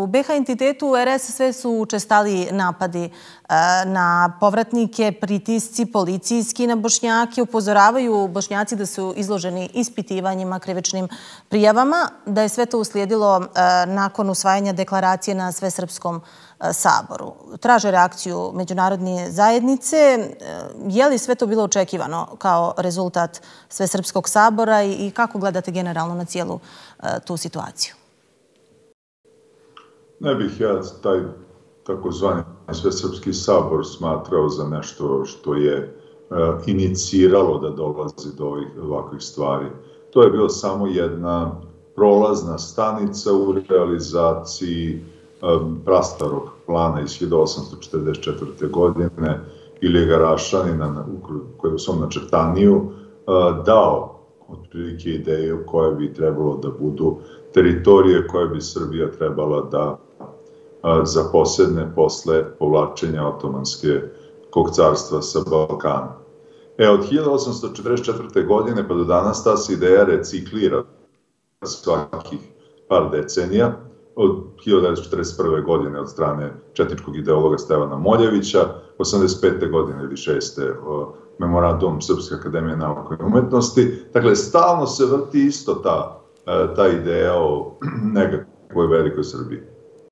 BiH entitetu RS sve su učestali napadi na povratnike, pritisci policijski na Bošnjake. Upozoravaju Bošnjaci da su izloženi ispitivanjima, krivičnim prijavama, da je sve to uslijedilo nakon usvajanja deklaracije na Svesrpskom saboru. Traže reakciju međunarodne zajednice. Je li sve to bilo očekivano kao rezultat Svesrpskog sabora i kako gledate generalno na cijelu tu situaciju? Ne bih ja taj takozvani Svesrpski sabor smatrao za nešto što je iniciralo da dolazi do ovakvih stvari. To je bilo samo jedna prolazna stanica u realizaciji prastarog plana iz 1844. godine Ilije Rašanina, koji je u svom načrtaniju dao otprilike ideju koje bi trebalo da budu teritorije koje bi Srbija trebala da zaposedne posle povlačenja Otomanskog carstva sa Balkana. Od 1844. godine pa do danas ta se ideja reciklira svakih par decenija. Od 1941. godine od strane četničkog ideologa Stevana Moljevića, 85. godine ili 6. memorandum Srpske akademije nauka i umetnosti. Dakle, stalno se vrti isto ta ideja o nekakvoj velikoj Srbiji.